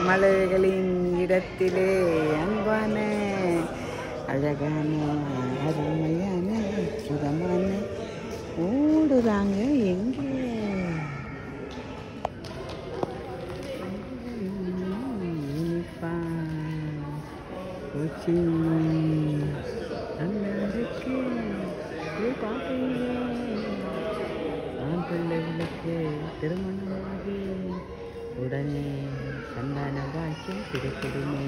மலர்களின் இடத்திலே அன்பான அழகான அருமையான சுகமான ஓடுறாங்க எங்கே அண்ணாருக்கு பார்ப்பீங்க ஆண் பிள்ளைகளுக்கு திருமணமாகி உடனே சந்தான பாக்கியம் கிடைக்கிடுமே.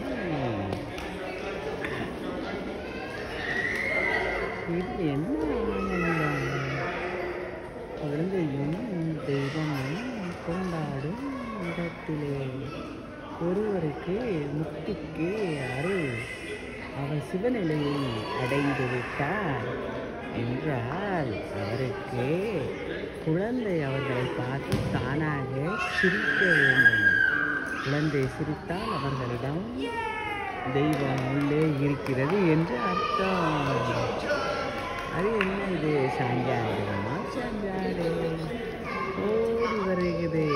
இது என்ன ஆனந்தம்! குழந்தையும் தெய்வமும் கொண்டாடும் இடத்திலே ஒருவருக்கு முக்திக்கு அருள் அவர் சிவநிலையை அடைந்து விட்டார் என்றால் அவருக்கு குழந்தை அவர்களை பார்த்து தானாக சிரிக்க வேண்டும். குழந்தை சிரித்தால் அவர்களிடம் தெய்வம் உள்ளே இருக்கிறது என்று அர்த்தம். அது என்ன இது? சாஞ்சாடுமா? சாஞ்சாடு ஓடி வருகிறது.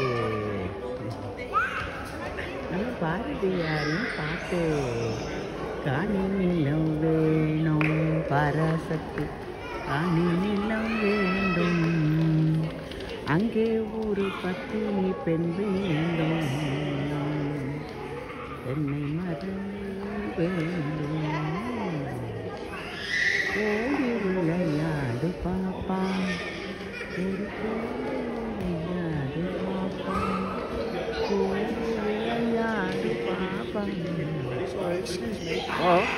நம்ம பாரதியாரின் பாட்டு காணி நிலம் வேணும் பராசக்தி காணி நிலம் வேண்டும் அங்கே ஒரு பத்தினி பெண் வேண்டும் என்னை மறந்து வேண்டும் ஓடி விளையாடு பாப்பா ஒரு விளையாடு பாப்பா ஓடி விளையாடு பாப்பா.